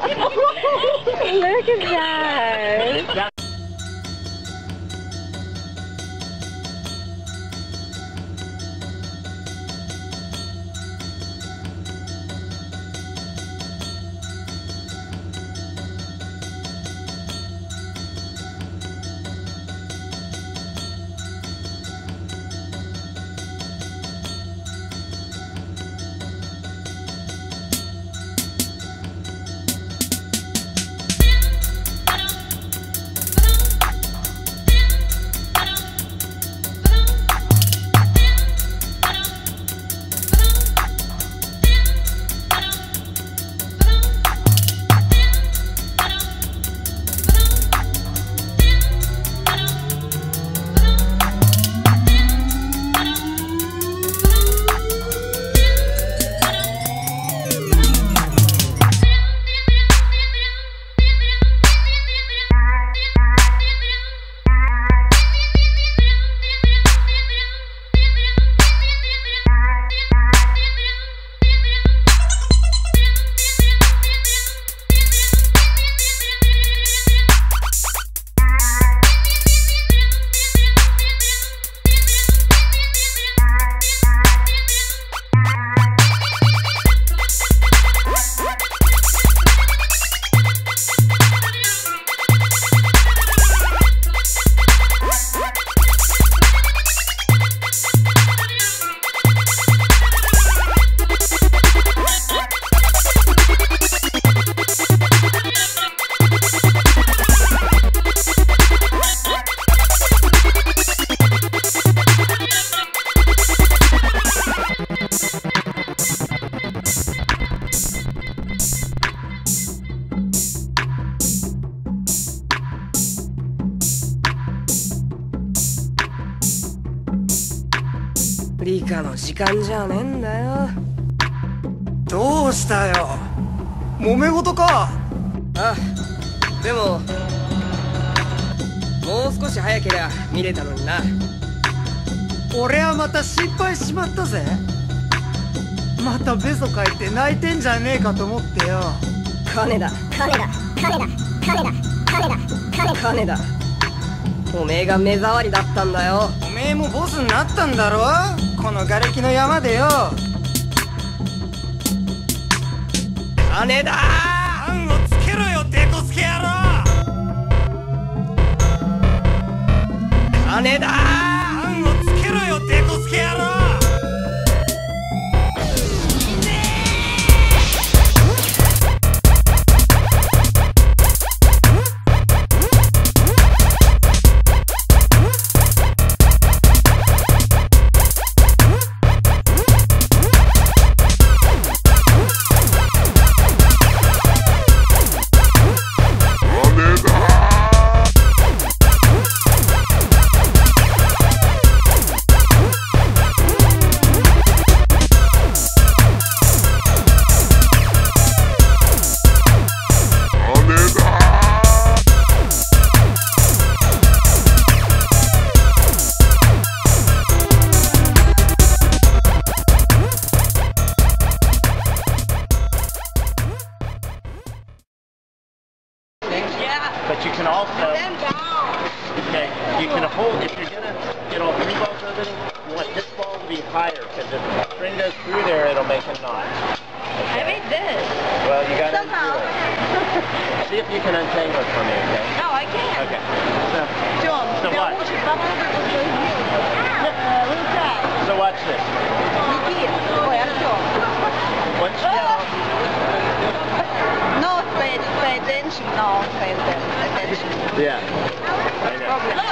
Look at that.理科の時間じゃねえんだよ。 どうしたよ、揉め事か。 あ、でももう少し早けりゃ見れたのにな。 俺はまた心配しまったぜ。またベソかいて泣いてんじゃねえかと思ってよ。 金だ金だ。おめえが目障りだったんだよ。 おめえもボスになったんだろ、この瓦礫の山でよ。 金だー！案をつけろよ、デコスケ野郎！ 金だー！ 案をつけろよ、デコスケ野郎！ But you can also, okay, you can hold, if you're going to get all three balls of it, you want this ball to be higher, because if the string goes through there, it'll make a knot. Okay? I made this. Well, you got to somehow. See if you can untangle it for me, okay? No, I can't. Okay. So what? So watch this. Once you get No, pay attention. No, pay attention. yeah, I know.